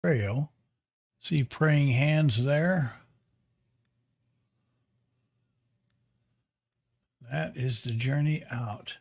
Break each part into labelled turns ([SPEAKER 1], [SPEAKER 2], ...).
[SPEAKER 1] trail. See praying hands there. That is the journey out.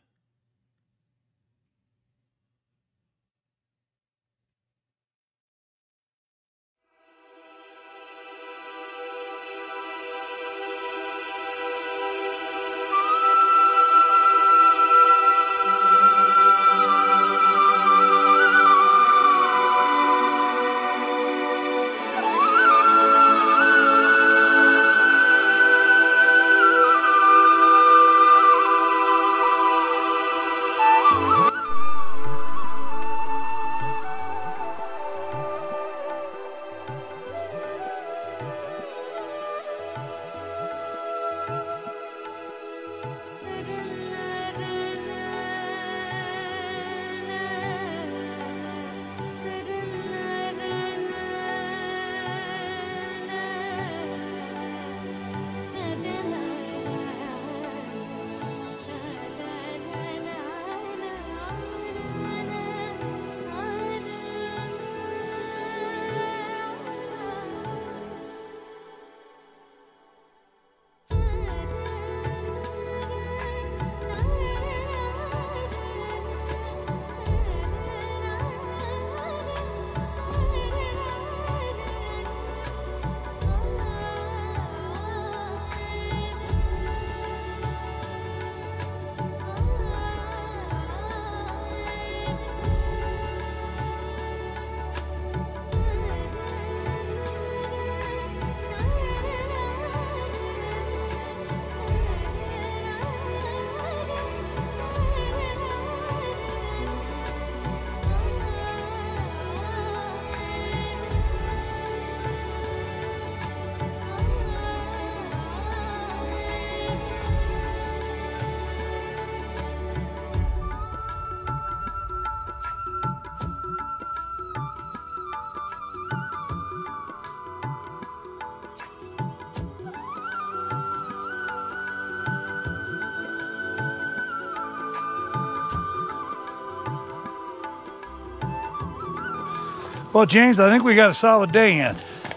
[SPEAKER 1] Well, James, I think we got a solid day in.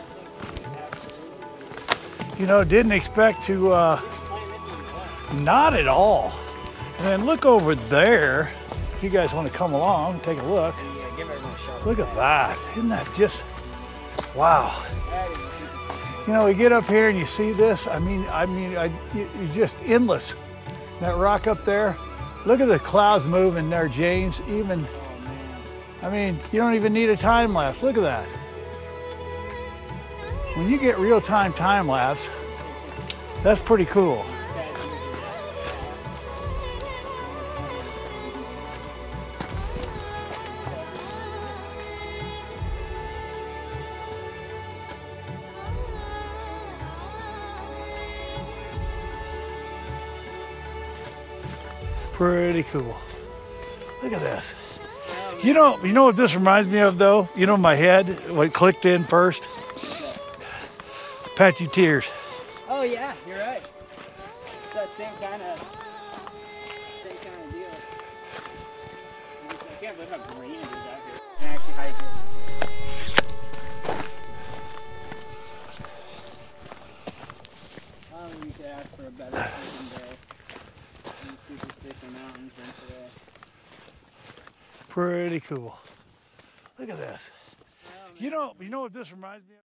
[SPEAKER 1] You know, didn't expect to, not at all. And then look over there. If you guys want to come along, take a look. Look at that. Isn't that just, wow. You know, we get up here and you see this. You're just endless. That rock up there. Look at the clouds moving there, James. Even, I mean, you don't even need a time lapse. Look at that. When you get real-time time lapse, that's pretty cool. Pretty cool. Look at this. You know what this reminds me of though? You know my head, what clicked in first? Patchy Tears.
[SPEAKER 2] Oh yeah, you're right. It's that same kind of deal. I can't believe how green it is out here. I can actually hike it. I don't think you could ask for a better hiking day in Superstition Mountains than today.
[SPEAKER 1] Pretty cool. Look at this. You know what this reminds me of?